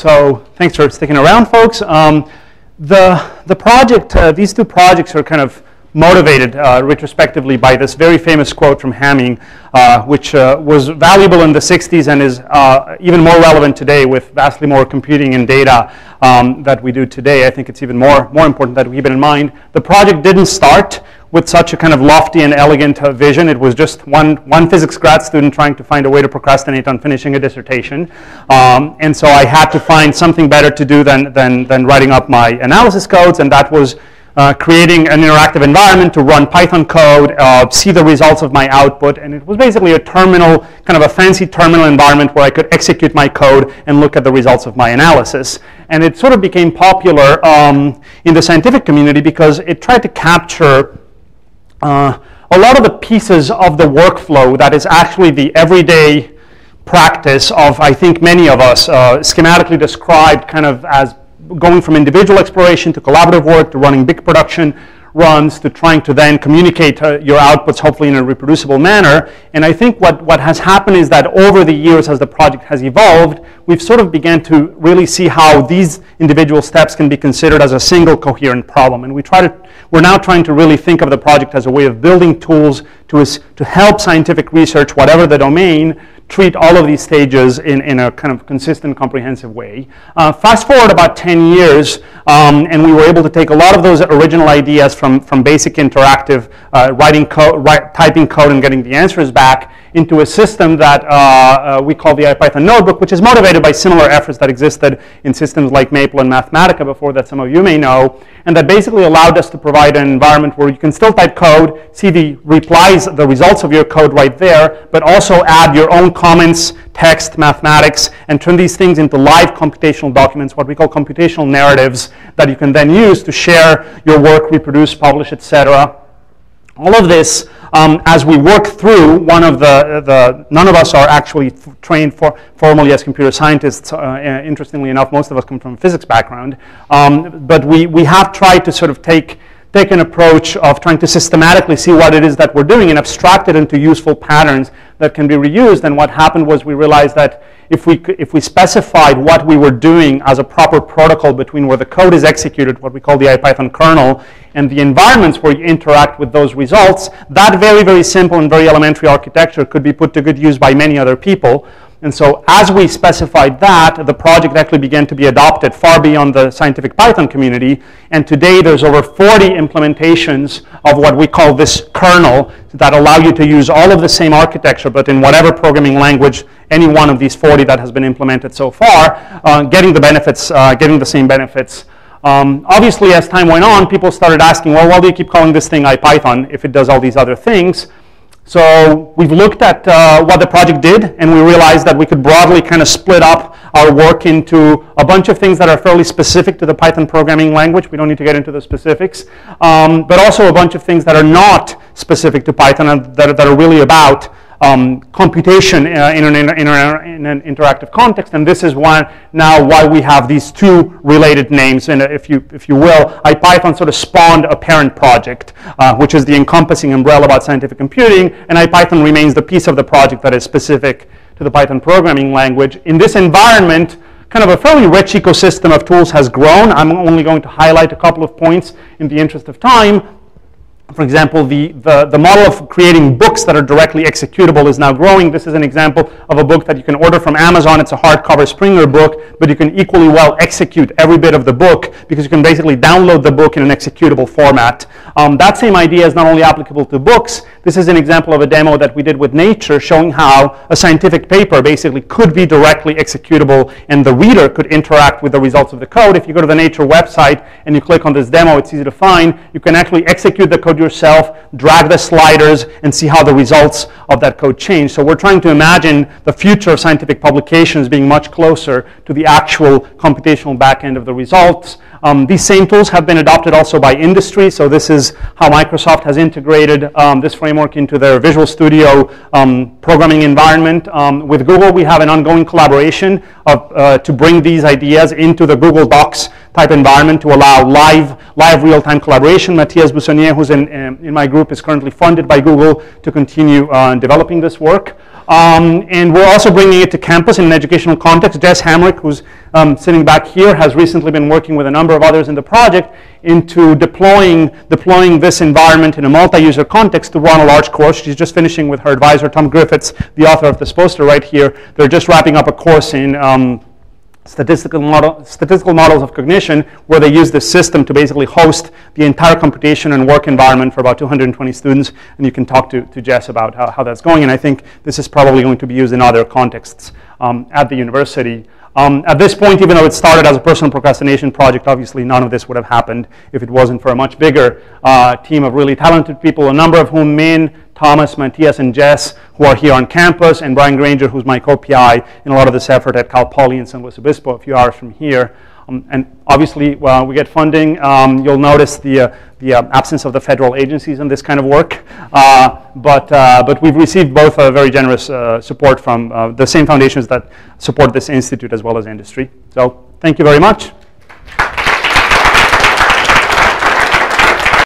So thanks for sticking around, folks. The project, these two projects are kind of motivated retrospectively by this very famous quote from Hamming, which was valuable in the 60s and is even more relevant today with vastly more computing and data that we do today. I think it's even more important that we keep it in mind. The project didn't start with such a kind of lofty and elegant vision. It was just one physics grad student trying to find a way to procrastinate on finishing a dissertation. And so I had to find something better to do than writing up my analysis codes, and that was creating an interactive environment to run Python code, see the results of my output, and it was basically a terminal, kind of a fancy terminal environment where I could execute my code and look at the results of my analysis. And it sort of became popular in the scientific community because it tried to capture a lot of the pieces of the workflow that is actually the everyday practice of, I think, many of us, schematically described kind of as going from individual exploration to collaborative work to running big production runs to trying to then communicate your outputs hopefully in a reproducible manner. And I think what has happened is that over the years as the project has evolved, we've sort of began to really see how these individual steps can be considered as a single coherent problem. And we're now trying to really think of the project as a way of building tools to help scientific research, whatever the domain, treat all of these stages in a kind of consistent, comprehensive way. Fast forward about 10 years, and we were able to take a lot of those original ideas from basic interactive typing code and getting the answers back into a system that we call the IPython Notebook, which is motivated by similar efforts that existed in systems like Maple and Mathematica before that some of you may know, and that basically allowed us to provide an environment where you can still type code, see the replies, the results of your code right there, but also add your own comments, text, mathematics, and turn these things into live computational documents, what we call computational narratives, that you can then use to share your work, reproduce, publish, etc. All of this, as we work through, none of us are actually trained formally as computer scientists. Interestingly enough, most of us come from a physics background. But we have tried to sort of take an approach of trying to systematically see what it is that we're doing and abstract it into useful patterns that can be reused. And what happened was we realized that if we specified what we were doing as a proper protocol between where the code is executed, what we call the IPython kernel, and the environments where you interact with those results, that very, very simple and very elementary architecture could be put to good use by many other people. And so as we specified that, the project actually began to be adopted far beyond the scientific Python community. And today there's over 40 implementations of what we call this kernel that allow you to use all of the same architecture, but in whatever programming language, any one of these 40 that has been implemented so far, getting the same benefits. Obviously, as time went on, people started asking, well, why do you keep calling this thing IPython if it does all these other things? So we've looked at what the project did, and we realized that we could broadly kind of split up our work into a bunch of things that are fairly specific to the Python programming language. We don't need to get into the specifics. But also a bunch of things that are not specific to Python and that are really about computation in an interactive context, and this is why we have these two related names. And if you will, IPython sort of spawned a parent project, which is the encompassing umbrella about scientific computing, and IPython remains the piece of the project that is specific to the Python programming language. In this environment, kind of a fairly rich ecosystem of tools has grown. I'm only going to highlight a couple of points in the interest of time. For example, the model of creating books that are directly executable is now growing. This is an example of a book that you can order from Amazon. It's a hardcover Springer book, but you can equally well execute every bit of the book because you can basically download the book in an executable format. That same idea is not only applicable to books. This is an example of a demo that we did with Nature showing how a scientific paper basically could be directly executable and the reader could interact with the results of the code. If you go to the Nature website and you click on this demo, it's easy to find. You can actually execute the code yourself, drag the sliders, and see how the results of that code change. So we're trying to imagine the future of scientific publications being much closer to the actual computational back end of the results. These same tools have been adopted also by industry. So this is how Microsoft has integrated this framework into their Visual Studio programming environment. With Google, we have an ongoing collaboration to bring these ideas into the Google Docs type environment to allow live real-time collaboration. Matthias Bussonnier, who's in my group, is currently funded by Google to continue developing this work. And we're also bringing it to campus in an educational context. Jess Hamrick, who's sitting back here, has recently been working with a number of others in the project into deploying this environment in a multi-user context to run a large course. She's just finishing with her advisor, Tom Griffiths, the author of this poster right here. They're just wrapping up a course in statistical models of cognition, where they use this system to basically host the entire computation and work environment for about 220 students. And you can talk to Jess about how that's going. And I think this is probably going to be used in other contexts at the university. At this point, even though it started as a personal procrastination project, obviously none of this would have happened if it wasn't for a much bigger team of really talented people, a number of whom, Min, Thomas, Matthias, and Jess, who are here on campus, and Brian Granger, who's my co-PI in a lot of this effort at Cal Poly in San Luis Obispo, a few hours from here. And obviously, we get funding. You'll notice the absence of the federal agencies in this kind of work. But we've received both very generous support from the same foundations that support this institute as well as industry. So thank you very much.